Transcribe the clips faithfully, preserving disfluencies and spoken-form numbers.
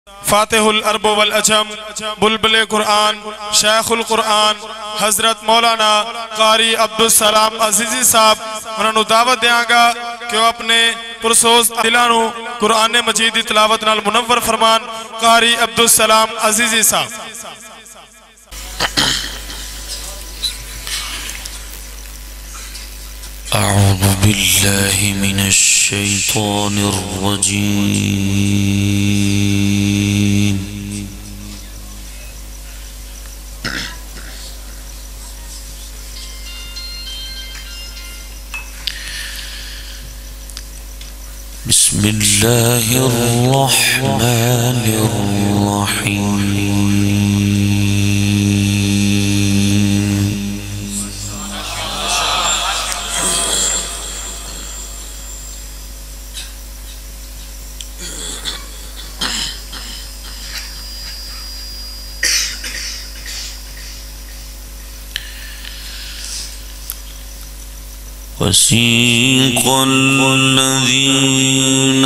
फातिहुल अरब वल अजम बुलबुल कुरान शेखुल कुरान हजरत मौलाना कारी अब्दुल सलाम अजीजी साहब उन्होंने दावत देंगा कि वह अपने पुरसोज दिलों नूं कुरान मजीद की तिलावत नाल मुनव्वर फरमान। कारी अब्दुल सलाम अजीजी साहब। أعوذ بالله من الشيطان الرجيم بسم الله الرحمن الرحيم وسيق الذين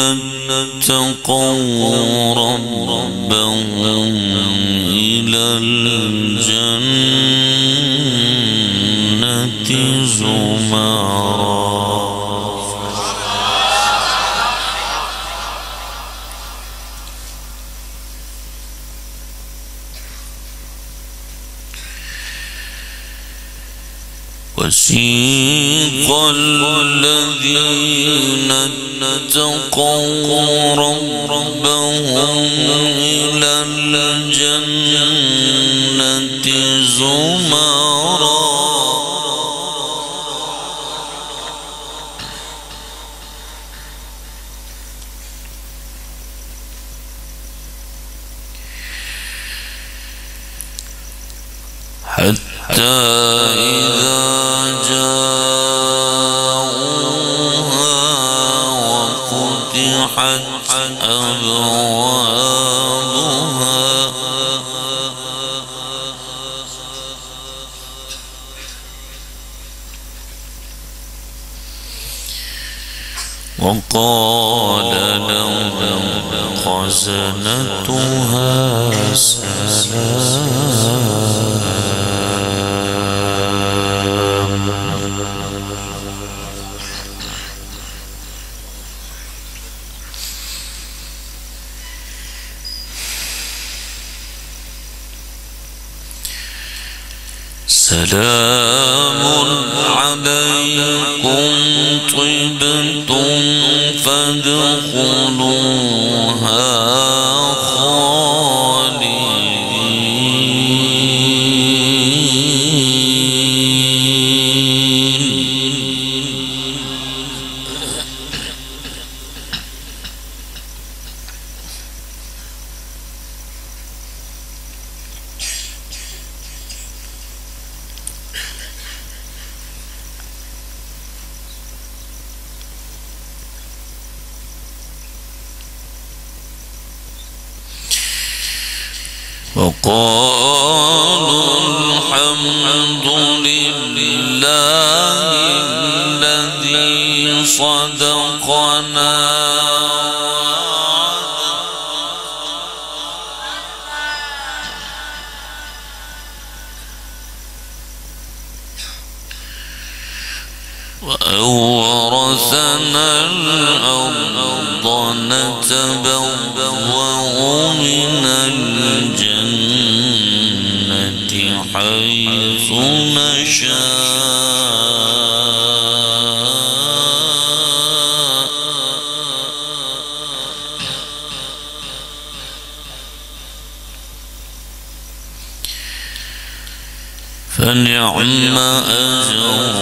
اتقوا ربهم إلى الجنة زمرا وسيق الذين اتقوا ربهم إلى الجنة زمرا حتى إذا أبوابها وقال لهم خزنتها سلام سلام عليكم طبتم فادخلوها وقالوا الحمد لله الذي صدقنا وأورثنا الأرض نتبوأ من الجنة حيث نشاء فنعم أجر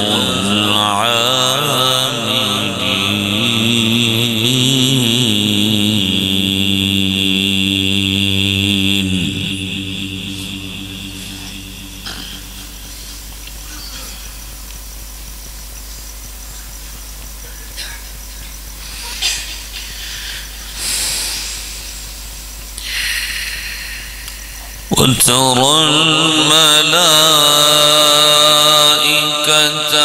وترى الملائكة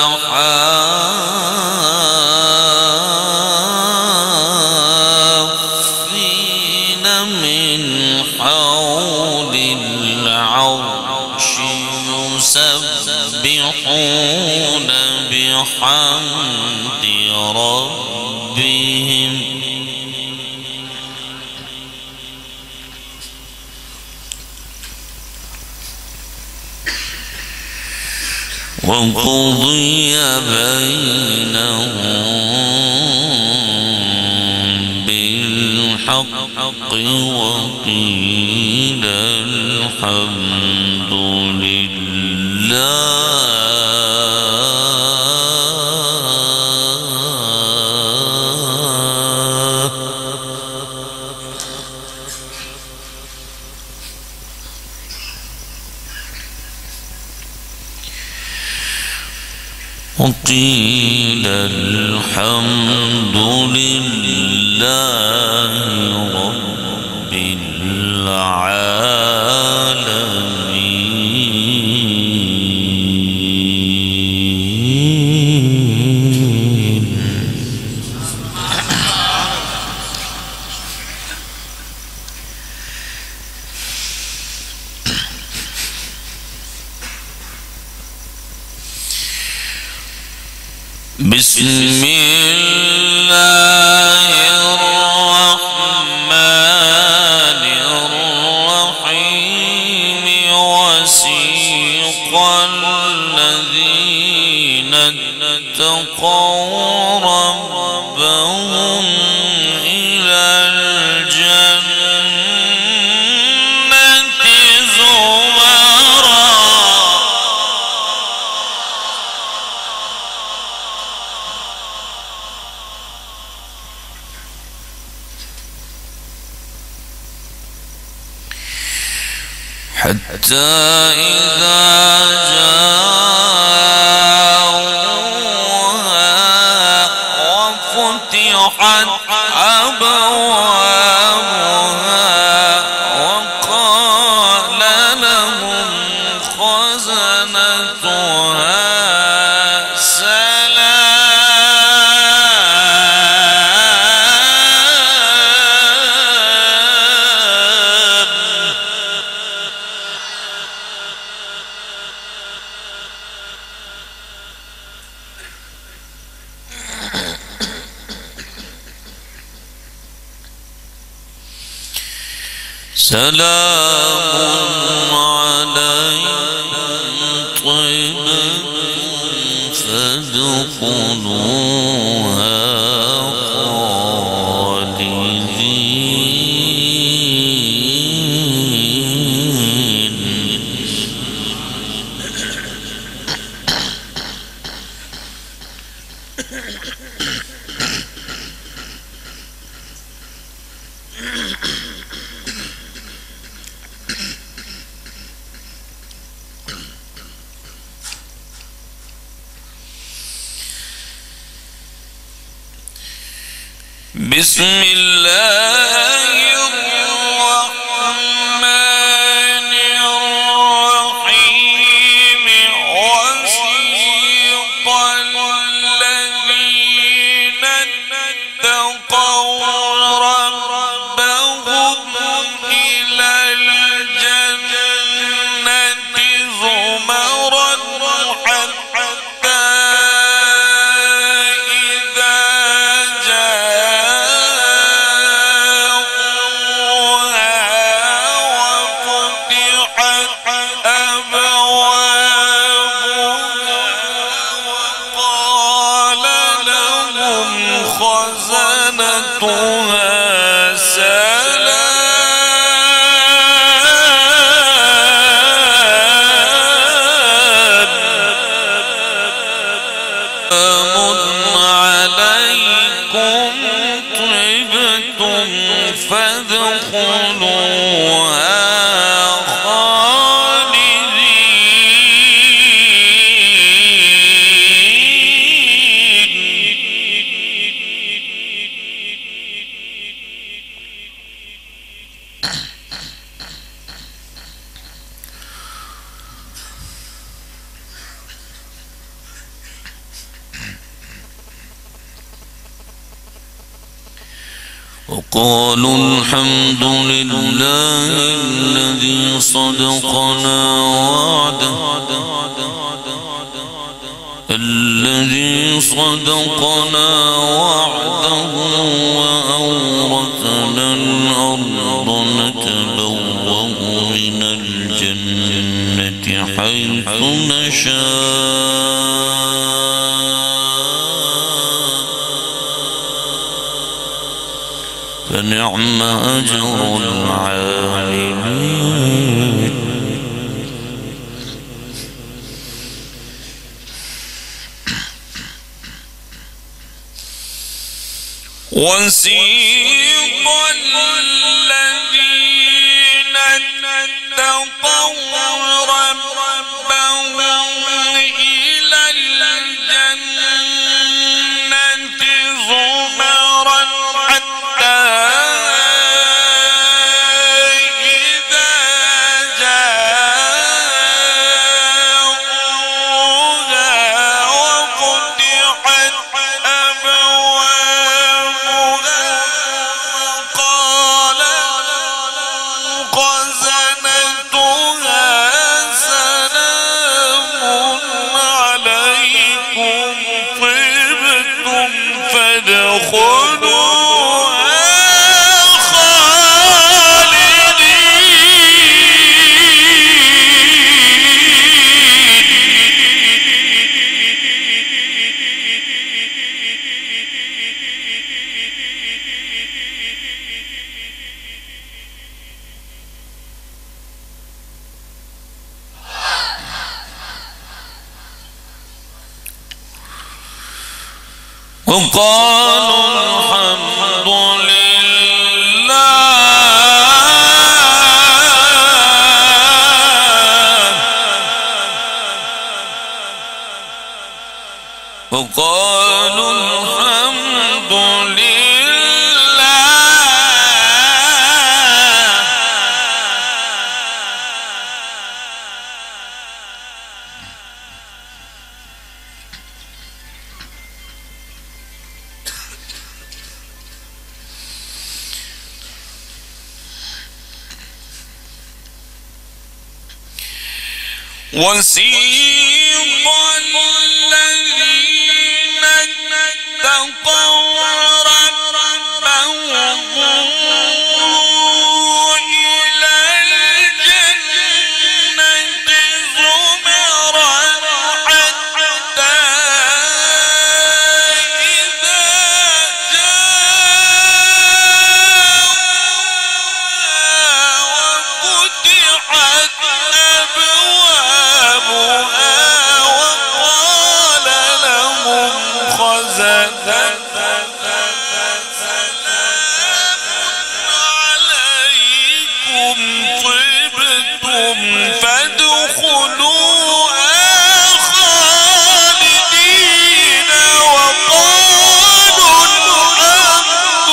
حافين من وقضي بينهم بالحق وقيل الحمد لله وقيل الحمد لله رب العالمين. بسم الله الرحمن الرحيم. وسيق الذين اتقوا ربهم إلى الجنة زمرا حتى إذا جاءوها وفتحت أبوابها وقال لهم خزنتها سلام عليكم طيبتم فادخلوها خالدين. بسم الله الرحمن الرحيم. وسيق الذين اتقوا ربهم إلى الجنة زمرا حتى إذا خزنتها سلام عليكم طبتم فادخلوها وقالوا الحمد لله الذي صدقنا وعده الذي صدقنا وعده وأورثنا الأرض نتبوأ من الجنة حيث نشاء فنعم أجر العاملين. وسيق الذين اتقوا ربهم إلى الجنة زمرا حتى إذا جاءوها وفتحت أبوابها قال خزنتها سلام عليكم طبتم فادخلوها وقالوا الحمد لله وقالوا الحمد لله وسيق الذين اتقوا ربهم إلى الجنة زمرا حتى إذا جاءوها وفتحت أبوابها وقال لهم خزنتها سلام عليكم طبتم فادخلوها خالدين وقالوا الحمد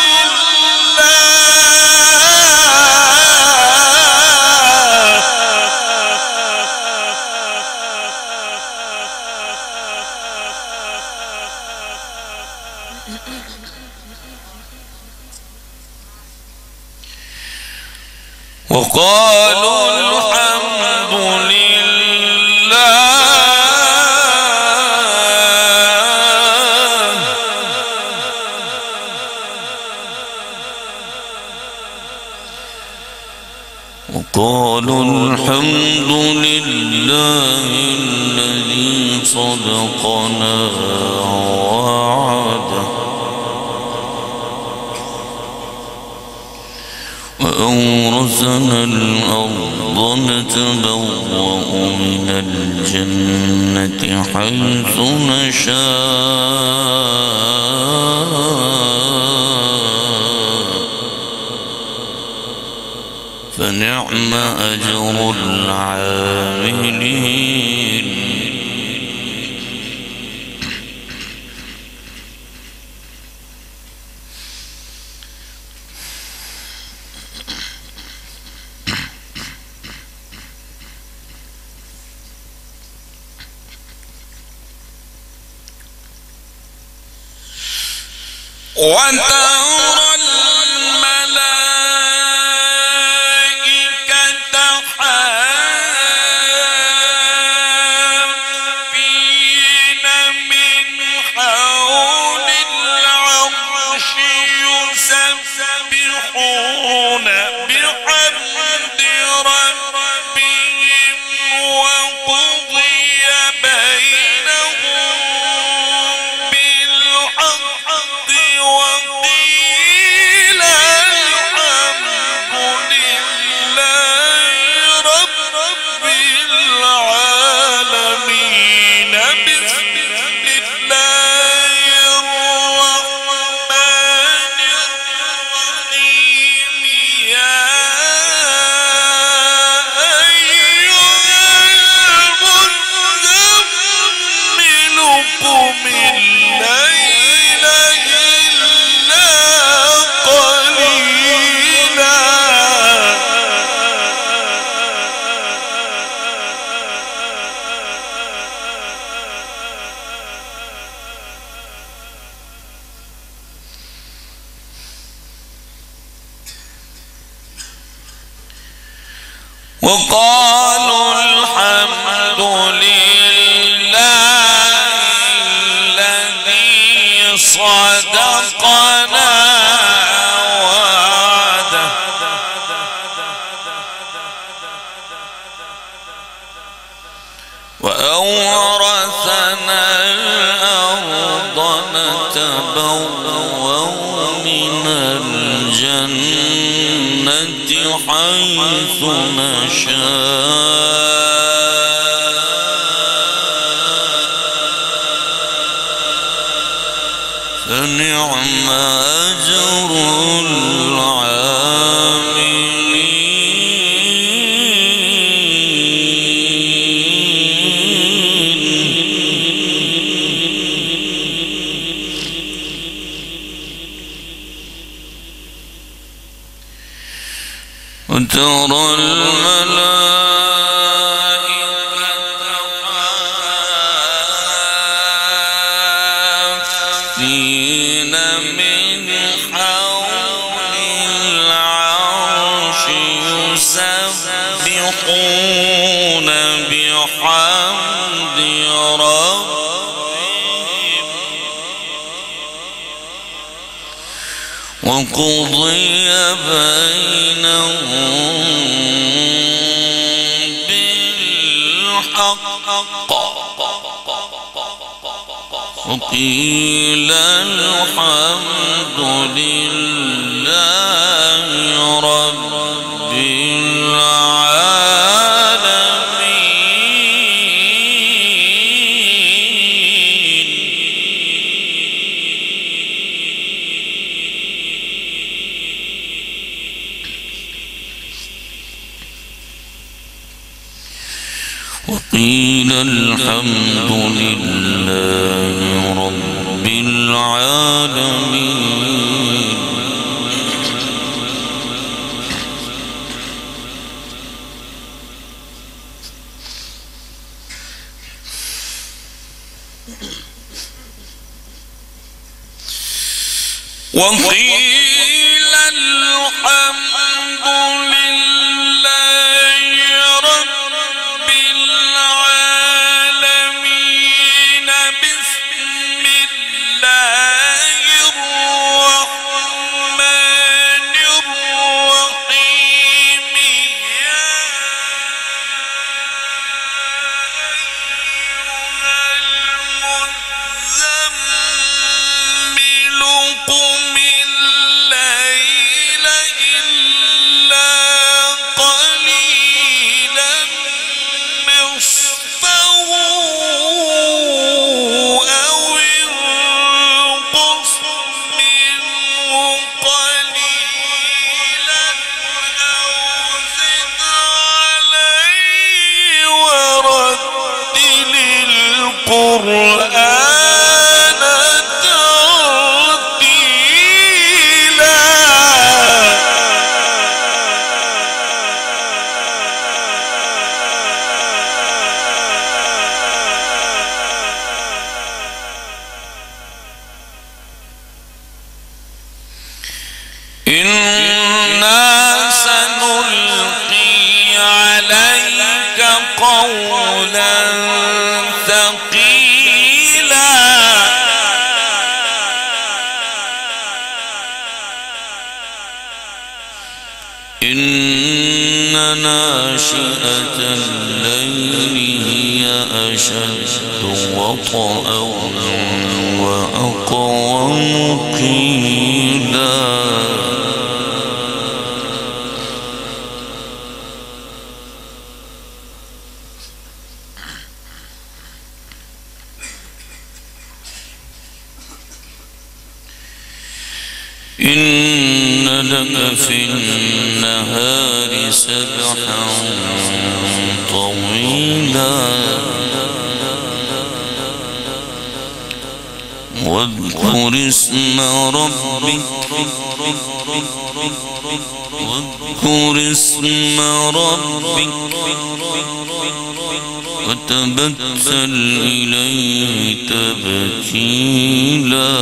وقالوا الحمد لله وقالوا الحمد لله الذي صدقنا وعده وأورثنا الأرض نتبوأ من الجنة حيث نشاء فنعم أجر العاملين. وترى الملائكة حافين من حول العرش يسبحون بحمد ربهم وقضي بينهم بالحق وقيل وقالوا الحمد لله الذي صدقنا وعده وأورثنا الأرض نتبوأ من الجنة حيث نشاء فنعم أجر وترى الملائكة حافين من حول العرش يسبحون بحمد ربهم وقضي بينهم بالحق وقيل الحمد لله رب وقيل الحمد لله رب العالمين. وقيل الحمد لله رب العالمين. بسم الله الرحمن الرحيم. يا أيها المزمل قم الليل إلا قليلا نصفه أو انقص منه قليلا أو زد عليه ورتل القرآن إنا سنلقي عليك قولا ثقيلا. إن ناشئة الليل هي أشد وطئا وأقوم قيلا. إن لك في النهار سبحا طويلا واذكر اسم ربك واذكر اسم ربك وتبتل إليه تبتيلا.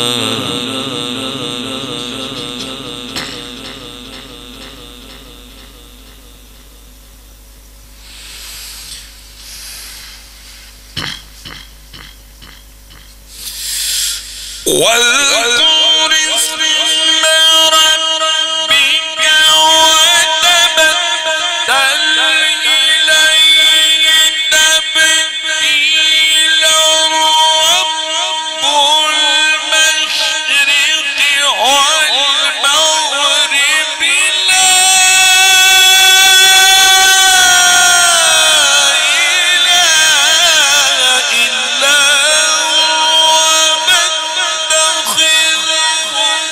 واذكر اسم ربك وتبتل إليه تبتيلا رب المشرق والمغرب لا إله إلا هو فاتخذه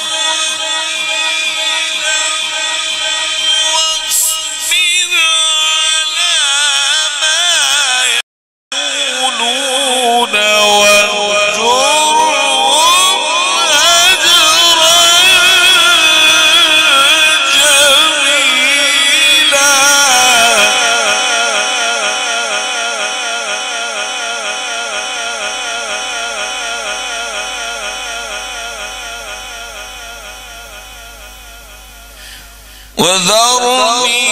وكيلا واصبر على ما يقولون واهجرهم هجرا وذرني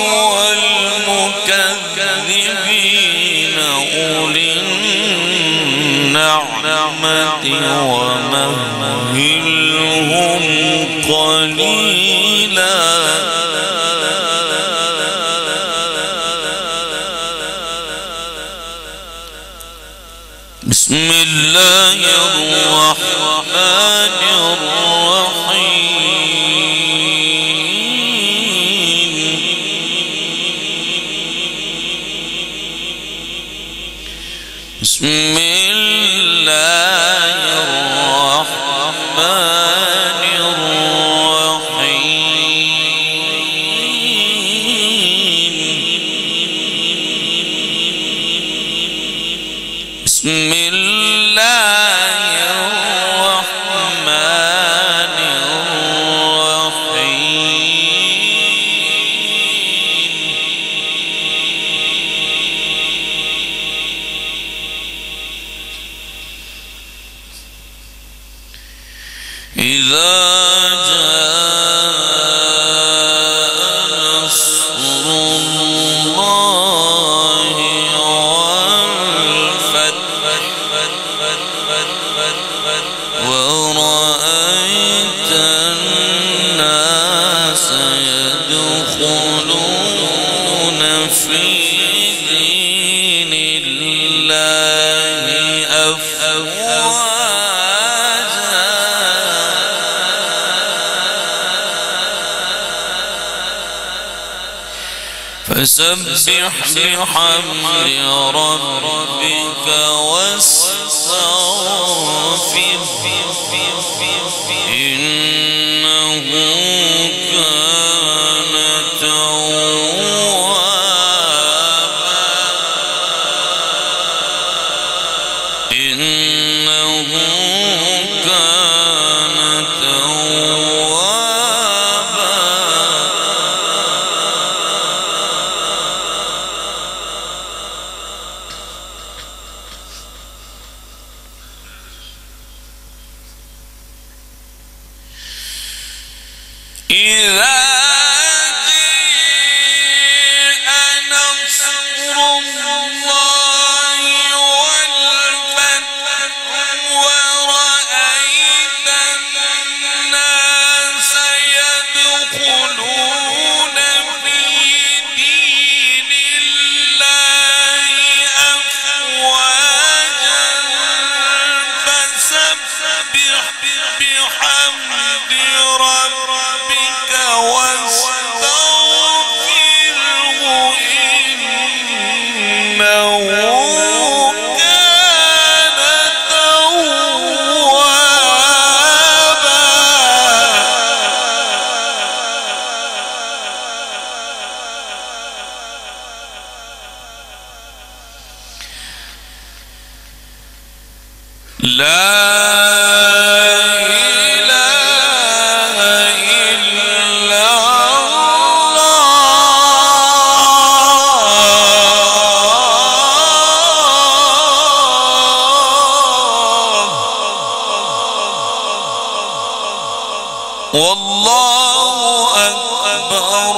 والمكذبين أولي النعمة ومهلهم قليلا بسم الله الرحمن الرحيم بسم الله الرحمن الرحيم بسم الله الرحمن الرحيم إذا جاء نصر الله والفتح ورأيت الناس يدخلون في دين الله أفواجا فسبح بحمد ربك واستغفره إنه كان توابا إنه كان توابا إذا جاء نصر الله والفتح ورأيت الناس يدخلون في دين الله أفواجا فسبح بحمد ربك واستغفره إنه كان توابا لا والله أكبر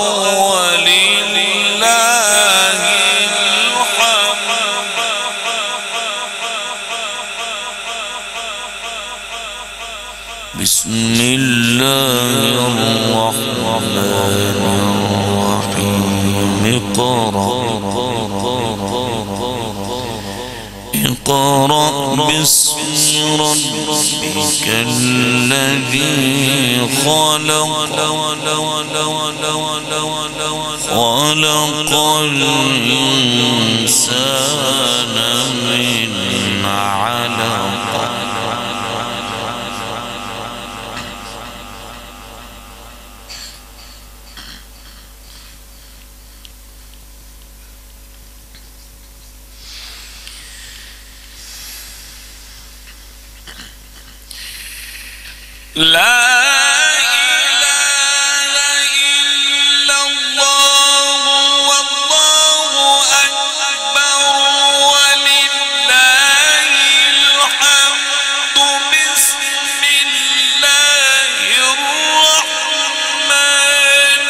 ولله الحمد اقرأ باسم ربك الذي خلق خلق الإنسان من علق لا إله إلا الله والله أكبر ولله الحمد بسم الله الرحمن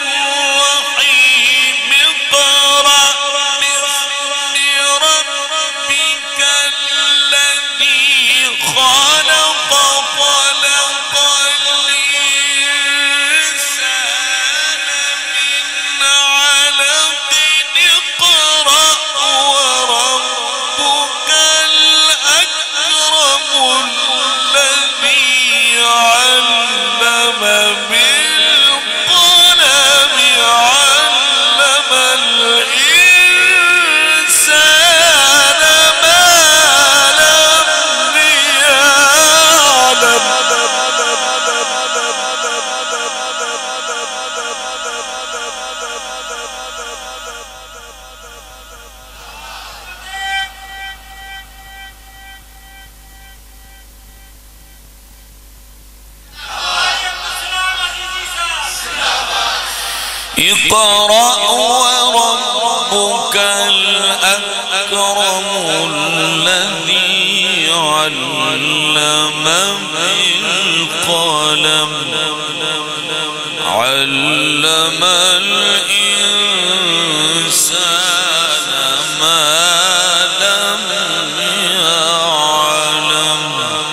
الرحيم اقرأ باسم ربك الذي خلق خلق الإنسان من علق اقرأ وربك الأكرم الذي علم بالقلم علم الإنسان ما لم يعلم اقرأ وربك الأكرم الذي علم بالقلم علم الإنسان ما لم يعلم.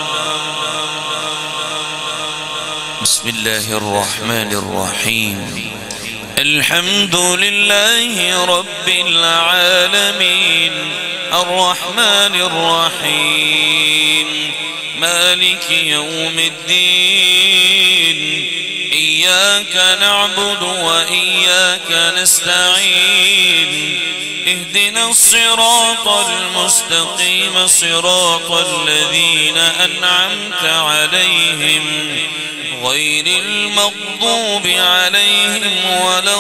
بسم الله الرحمن الرحيم. الحمد لله رب العالمين الرحمن الرحيم مالك يوم الدين إياك نعبد وإياك نستعين اهدنا الصراط المستقيم صراط الذين أنعمت عليهم غير المغضوب عليهم ولا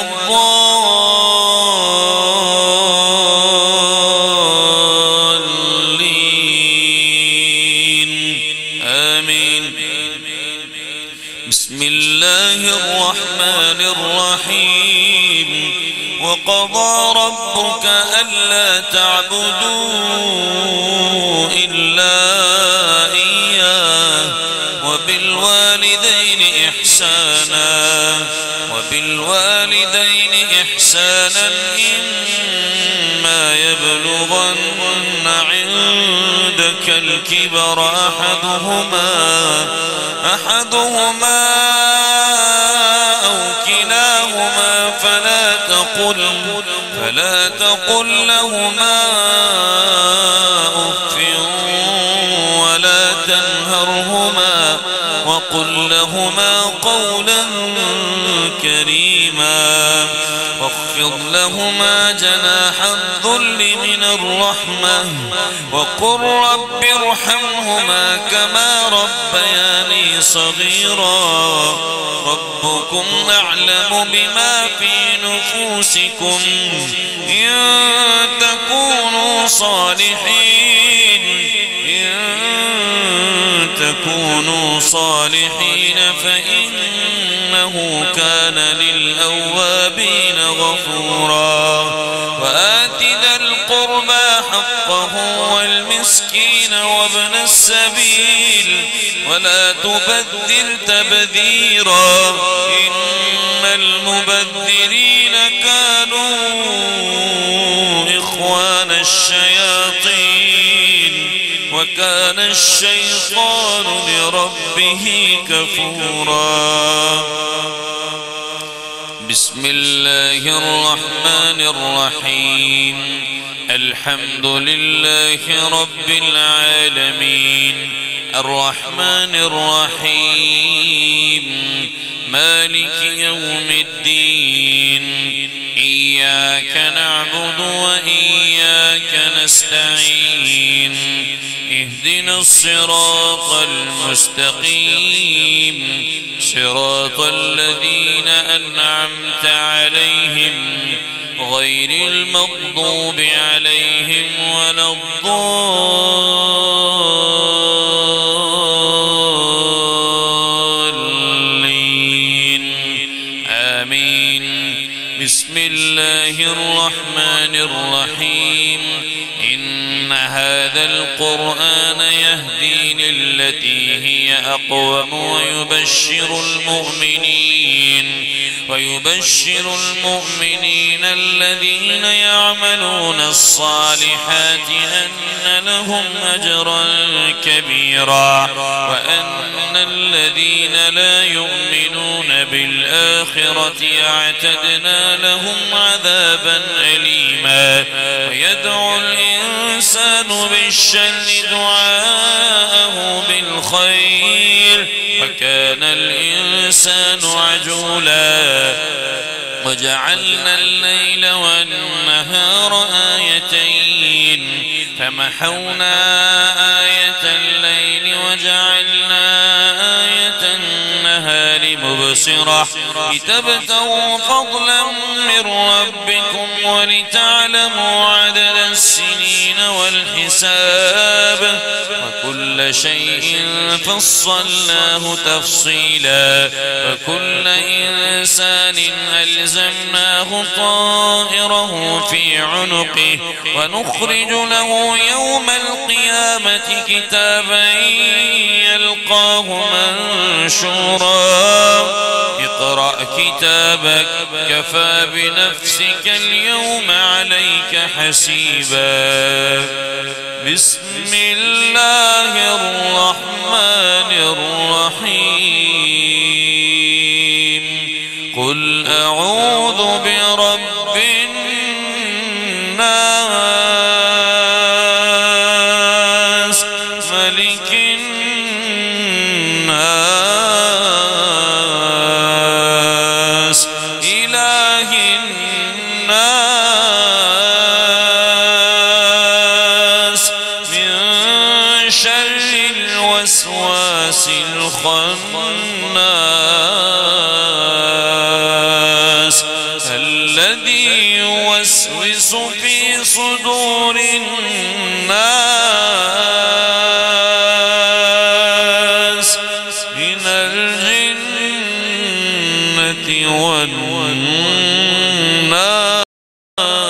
الضالين آمين. بسم الله الرحمن الرحيم وقضى ربك ألا تعبدوا إلا إياه وبالوالدين إحسانا وبالوالدين إحسانا إما يبلغن عندك الكبر أحدهما أحدهما أو كلاهما فلا تقل فلا تقل لهما أف ولا تنهرهما وقل لهما قولا كريما واخفض لهما جناح الذل من الرحمة وقل رب ارحمهما كما ربياني صغيرا ربكم أعلم بما في نفوسكم إن تكونوا صالحين إن تكونوا صالحين فإنه كان للأوابين غفورا وآت ذا القربى حقه والمسكين وابن السبيل ولا تبذر تبذيرا إن المبذرين كانوا إخوان الشياطين وكان الشيطان لربه كفورا. بسم الله الرحمن الرحيم. الحمد لله رب العالمين الرحمن الرحيم مالك يوم الدين. إياك نعبد وإياك نستعين. اهدنا الصراط المستقيم صراط الذين أنعمت عليهم غير المغضوب عليهم ولا الضالين آمين. بسم الله الرحمن الرحيم. إن هذا القرآن يهدي للتي هي أقوم ويبشر المؤمنين ويبشر المؤمنين الذين يعملون الصالحات أن لهم أجرا كبيرا وأن الذين لا يؤمنون بالآخرة أعتدنا لهم عذابا أليما. ويدعو الإنسان بالشر دعاءه بالخير وكان الإنسان عجولا. وجعلنا الليل والنهار آيتين فمحونا آية الليل وجعلنا آية النهار مبصرة لتبتغوا فضلا من ربكم ولتعلموا عدد السنين والحساب وكل شيء فصلناه تفصيلا. وكل إنسان ألزمناه طائره في عنقه ونخرج له يوم القيامة كتابا يلقاه منشورا. اقرأ كتابك كفى بنفسك اليوم عليك حسيبا. بسم الله الرحمن الرحيم. قل أعوذ برب الناس ملك الناس إله الناس من شر الوسواس الخناس الذي يوسوس في صدور الناس من الجنة والناس.